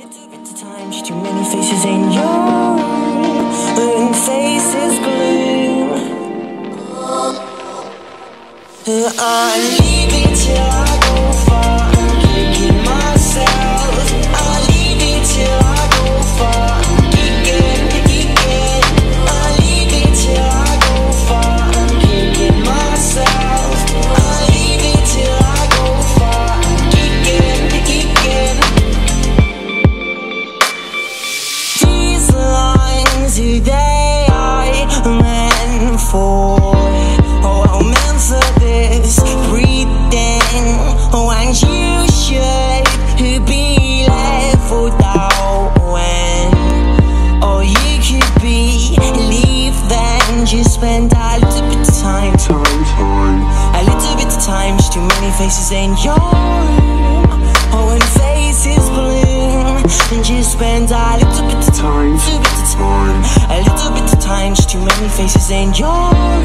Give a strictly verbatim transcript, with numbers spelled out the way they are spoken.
little bit of time, just too many faces in your room, and faces gloom. I leave it till I go far, I'm kicking myself. I leave it till I go far, I'm kicking, kicking. I leave it till I go far, I'm kicking myself. I leave it till I go far, I'm kicking, kicking. These lines, they are meant for. Oh, I'm meant for this, breathing. Oh, and you should be left without when. Or you could be leave, then just spend a little bit of time, time, time. A little bit of time, just too many faces in your room. Oh, and faces bloom, and just spend a little bit of time, little bit of time, a little bit of time, just too many faces in your room.